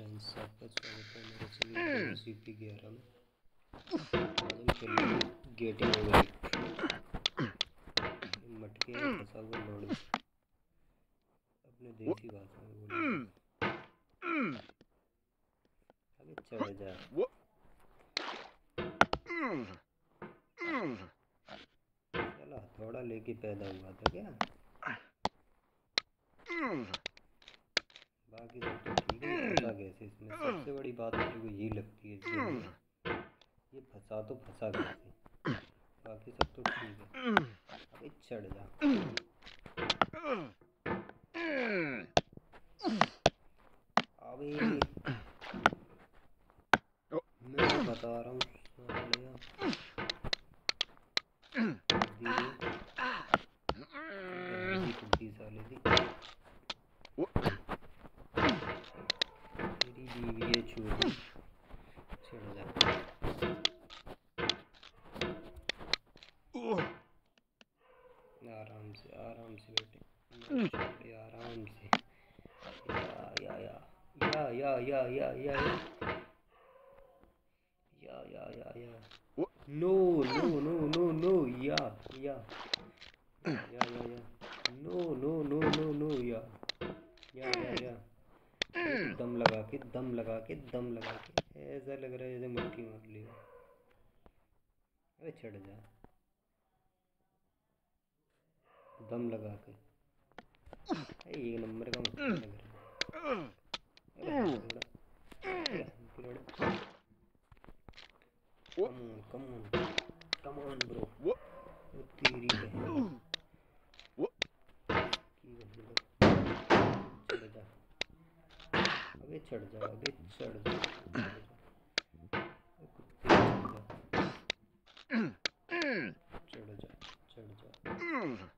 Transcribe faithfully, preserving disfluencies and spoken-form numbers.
Friends, आपका स्वागत है मेरे चैनल सी पी ग्यारह में। आज हम खेलेंगे गेटिंग ओवर मटके में फंसा हुआ लोड में, अपने देसी भाषा में बोलेंगे। आगे चढ़ जा। चला थोड़ा लेके पैदा हुआ था क्या? बाकी सब तो ठीक है। फंसा कैसे इसमें? सबसे बड़ी बात मेरे को यही लगती है इस गेम में, ये फंसा तो फंसा कैसे। बाकी सब तो ठीक है। अबे चढ़ जा। अबे मैं बता रहा हूँ साले दी तेरी बीवी है चूड़ी। चढ़ जा। आराम से आराम से बेटे, आराम से। या yeah yeah yeah yeah yeah yeah yeah yeah yeah yeah no no no no no yeah yeah yeah yeah yeah no no no no no yeah yeah yeah या दम लगा के दम लगा के दम लगा के ऐसा लग रहा है जैसे मक्खी मार ली। अरे चढ़ जा दम लगा के। एक नंबर का मक्खी लग रहा है। Come on, come on, come on, bro. वो तेरी बहन चढ़ जा। अबे चढ़ जा, अबे चढ़ जा, चढ़ जा, चढ़ जा, चढ़ जा।